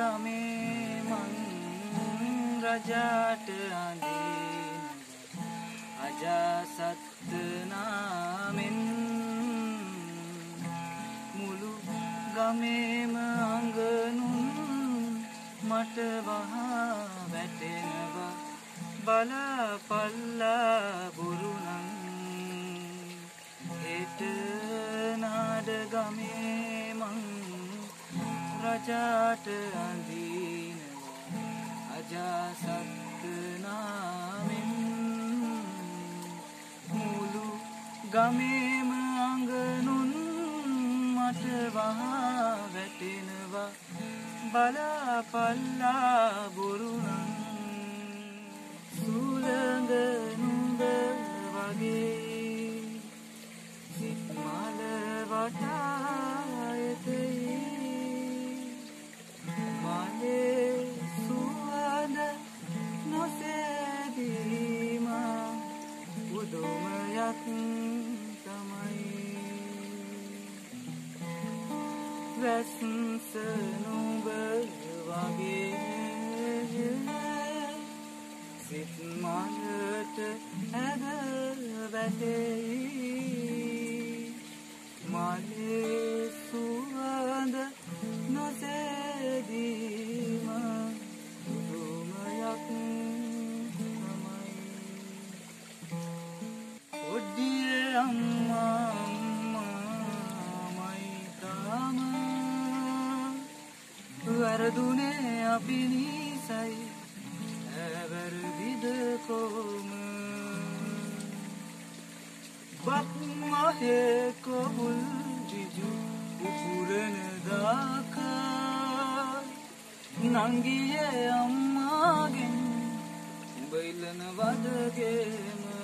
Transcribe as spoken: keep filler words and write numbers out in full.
ගමේ මං රජාට අඳින අජාසත් නාමෙන් මුළු ගමේම අඟනුන් මට වහා වැටෙනවා බලපල්ලා බුරුණන් හෙට නාඩ ගමේ මං රජාට අඳිනවා අජාසත් නාමෙන් මුළු ගමේම අඟනුන් මට වහා වැටෙනවා බලපල්ලා බුරුණන් සුළඟ නුඹ වගේ සිත් මල වටා එතෙයි මලේ සුවඳ නොසැදීම පුදුමයක් තමයි වැස්ස නුඹ වගේ සිත් මලට ඇද වැටෙයි මලේ සුවඳ නොසැදීම පුදුමයක් තමයි ඔඩියේ අම්මා අම්මාමයි තාම වැරදුනේ අපි නිසයි වැරදිද කොම බත් මහේ කොහුල් ජිජු උපුරන දාකා නංගියේ අම්මාගෙන් උඹ ඉල්ලන වදගේම